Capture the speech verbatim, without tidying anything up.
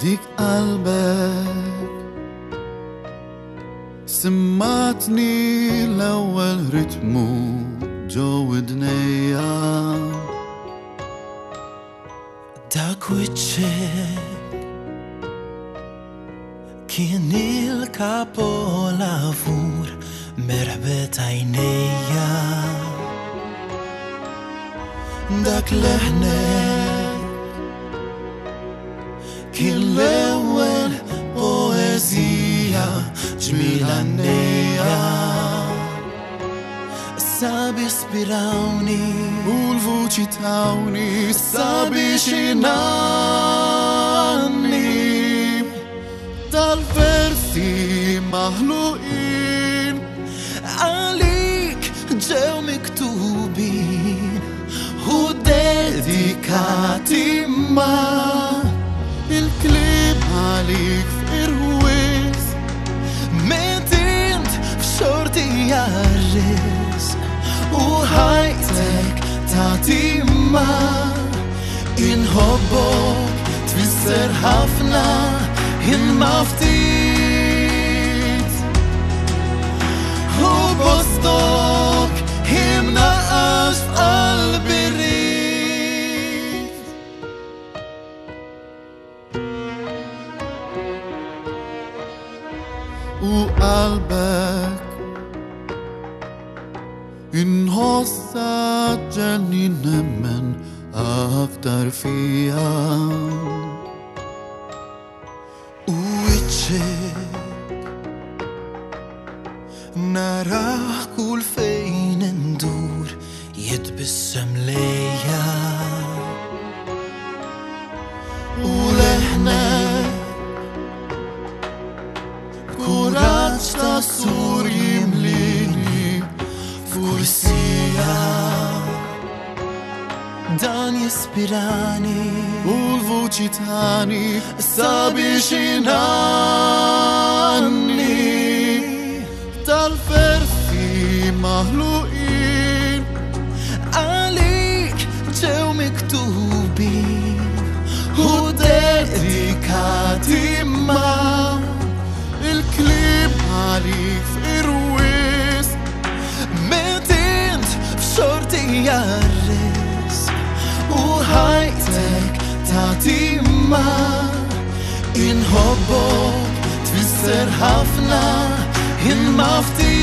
dik قلبك سمعتني الأول رتمه جو دنيا داك وجهك كان الكابو لافور مرحبة عينيا داك لحنك كان الأول بوزية جميلة نية sabi ispirawni u l-vuċi tawni sabi xinanni tal-versi maħluqin għalik ġew miktubin u dedikati ma il-klib għalik f'irwis metint f'xorti jarris u ħajtek tagħti ma inħobbok tfisser ħafna imma ftit u bostok imnaqax f'qalbi rrid u qalbek inħossa ġenni nemmen aktar fija u iċċek naraħ kull fejn indur jitbissem lejja u leħnek kuraġġ ta' sur jimlini F'kursija dan jispirani u l-vuċi tani sabi xinanni tal-versi maħluqin għalik ġew miktubin u dedikati ma il-klib għalik f'irwis metint f'xorti jarris u ħajtek tagħti ma inħobbok tfisser ħafna imma ftit